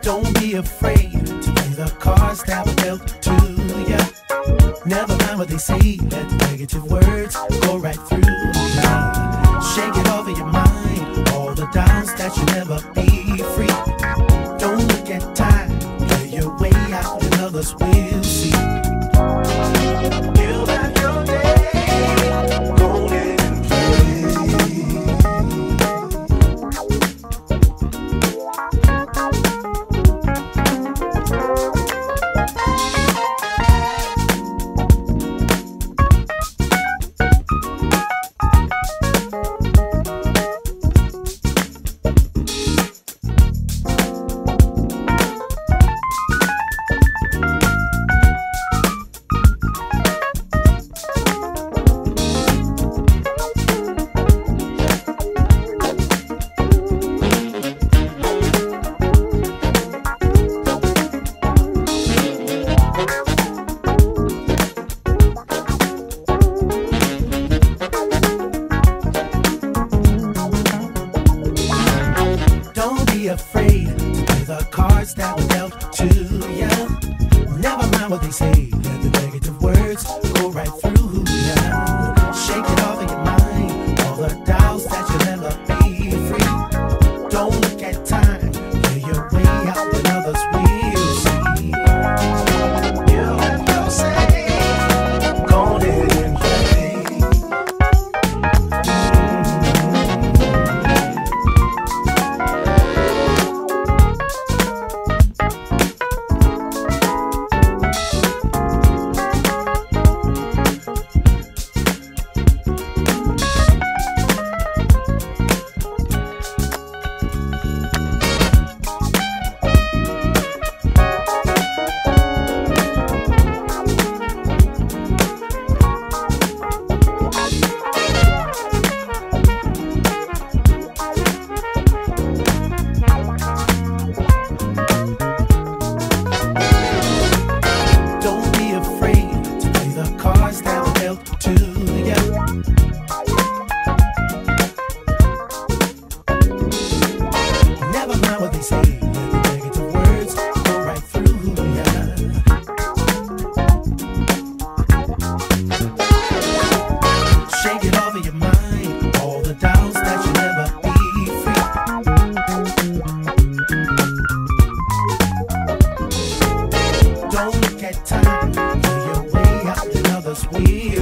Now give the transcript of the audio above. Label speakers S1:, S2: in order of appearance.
S1: Don't be afraid to play the cards that were dealt to ya. Never mind what they say, let negative words go right through ya. Shake it off of your mind, all the doubts that you'll never be free. Don't look at time, play your way out and others will see. You'll have your day, go ahead and afraid to play the cards that were dealt to ya. Never mind what they say, let the negative words go right through ya. Shake it off of your mind, all the doubts that you'll never be free. Don't look at time, play your way out when others will see. You have no say, go ahead and play. To ya. Never mind what they say, let the negative words go right through ya. Shake it off of your mind, all the doubts that you'll never be free. Don't look at time, play your way out and others will.